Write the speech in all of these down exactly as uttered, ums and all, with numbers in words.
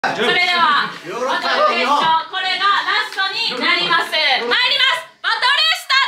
それではバトル決勝、これがラストになります。参ります。バトルスタ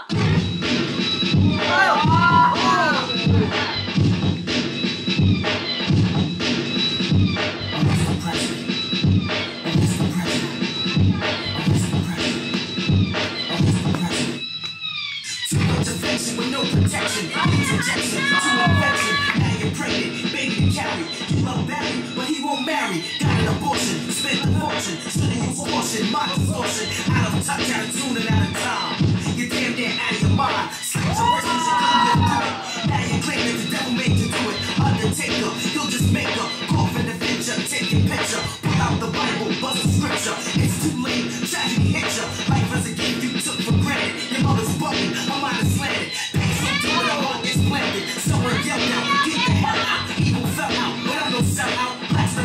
married, got an abortion, spent a fortune, studying you abortion, my distortion, out of touch, out of tune and out of time. You're damn near out of your mind, slapped your worst cause you couldn't live through it. Now you're claiming the devil made you do it. Undertaker, you'll just make a cough in the picture, take your picture, pull out the Bible, buzz a scripture. It's too late, tragedy hit ya. Life is a gift you took for granted. Your mother's bugging, my mind is slanted. Pain so deep when the heart is planted. Someone yelled out, get the hell out. Evil fell out, but I'm no sellout.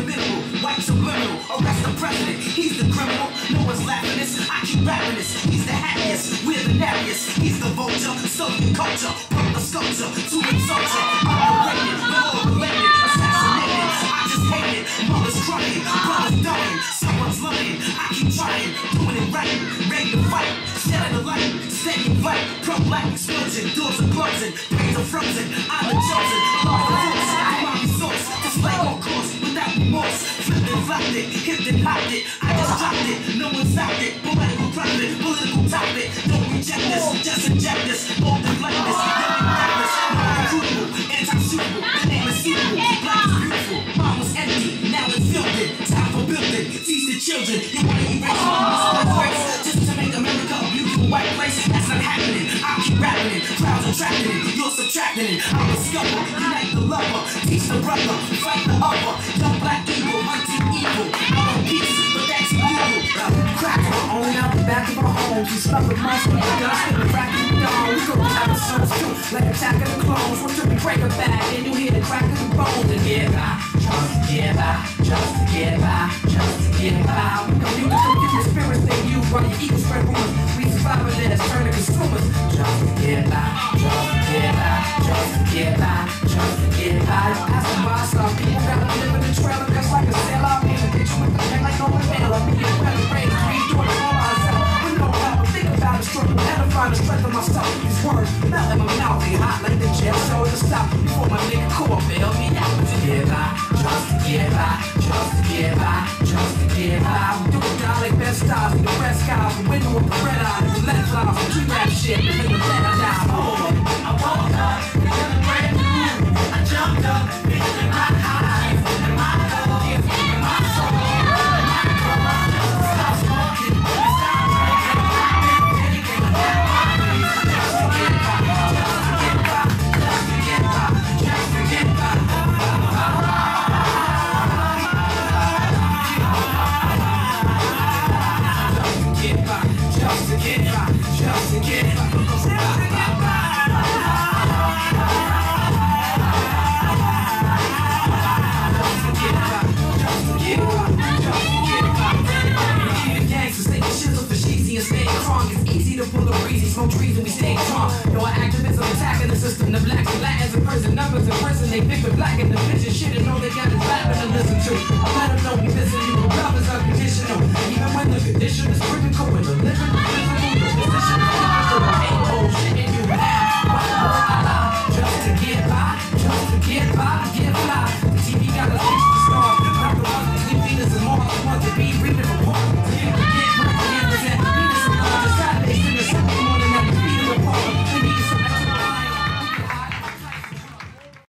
White subliminal, arrest the president, he's the criminal. No one's laughing this, I keep rapping this. He's the happiest, we're the nappiest. He's the vulture, stolen culture, broke the sculpture to insult ya. Underrated, we're all related, assassinated. I just hate it, mother's crying, brother's dying, someone's lying. I keep trying, doing it right, ready to fight. Shedding the light, staying light, pro-black explosion, doors are closing, brains are frozen. I'm the chosen, law of force, to my resource, display on course without remorse. Flipped and flopped it, hipped and hopped it. I just dropped it, no one stopped it. Political profit, political topic. Don't reject this, just inject this. Bold and blackness, young and reckless. Non-recruitable, anti-suitable. The name is suitable, black is beautiful. Mom was empty, now it's filled in. Time for building, teach the children. You want to erase all this race just to make America a beautiful white place? That's not happening. I'll keep rapping it, crowds attracting it. You're subtracting it. I'll discover, unite the lover, teach the brother, fight the other. Young black eagle, hunting evil. I'm peace, but that's illegal. Cracker on out the back of our homes. We smell the monster, the dust, and the crack of the dawn. We go to episodes too, like Attack of the Clones. Once we break a bag, and you hear the crack of the bones. And get by, just to get by, just to get by, just to get by. We know you can confuse spirits they use while your ego spread rumors. We survivalists turn to consumers. Just to get by, just to get by, just to get by, just to get by. Ask them why some people gotta live in the trailer just like a sailor. I'm in a bitch with the pen like no one mailer. Me and Welly Ray, we doing it all myself. We know how to think about the struggle and to find the strength of myself. These words melt in my mouth, they hot like the jail cell to stop before my nigga core bail me out. To get by, just to get by, just to get by, just to get by. We do it down like best styles in the red skies, the window with the red eye, the lead flies, the tree rap shit, the nigga let I die. Oh, I woke up, feeling brand new. I jumped up, feeling my eyes, and my love is in my soul. My God, stop smoking, stop drinking, I've been thinking about my dreams. Just to get by, just to get by, just to get by, just to get by. Just to get by, just to get by, just to get by. Full of breezy, smoke trees and we stay strong. No activism attacking the system. The blacks and Latins in prison, numbers in prison. They pick the black and the vision shit and all they got is rapping to listen to. I let them know we missing you. The love is unconditional. Even when the condition is critical, when the living is physical, the position is physical. Ain't bullshitting you now. Just to get by, just to get by, get fly. The T V got us fixed to start. Not the ones that sleep feelings and more the ones that be reading.